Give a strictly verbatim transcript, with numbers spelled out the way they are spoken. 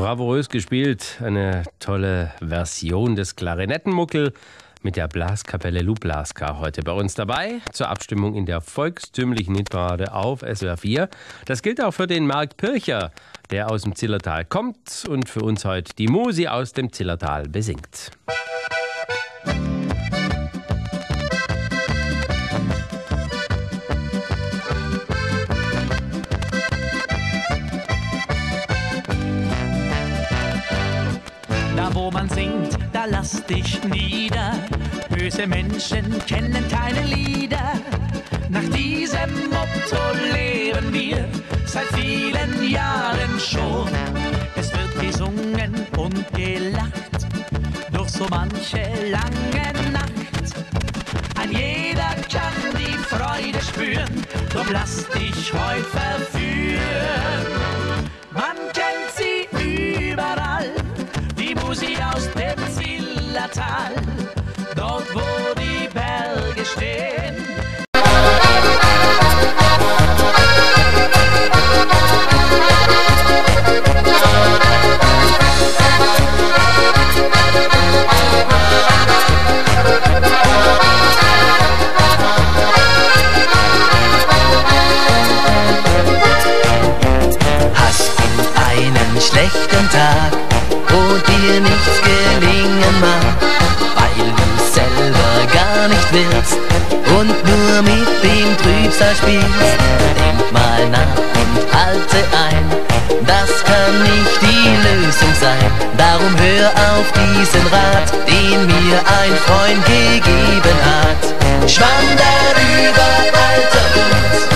bravourös gespielt. Eine tolle Version des Klarinettenmuckel mit der Blaskapelle Lublaska heute bei uns dabei zur Abstimmung in der volkstümlichen Hitparade auf S W R vier. Das gilt auch für den Marc Pircher, der aus dem Zillertal kommt und für uns heute die Musi aus dem Zillertal besingt. Da wo man singt, da lass dich nieder. Böse Menschen kennen keine Lieder. Nach diesem Motto leben wir seit vielen Jahren schon. Es wird gesungen und gelacht durch so manche lange Nacht. Ein jeder kann die Freude spüren, drum lass dich heut verführen. Man kennt sie überall, die Musi aus dem Zillertal, dort wo die Berge stehen. Hast du einen schlechten Tag, wo dir nichts gelingen mag, weil du selber gar nicht willst und nur mit dem Trübsal spielst? Denk mal nach und halte ein, das kann nicht die Lösung sein. Darum hör auf diesen Rat, den mir ein Freund gegeben hat. Schwamm darüber, alter Hund,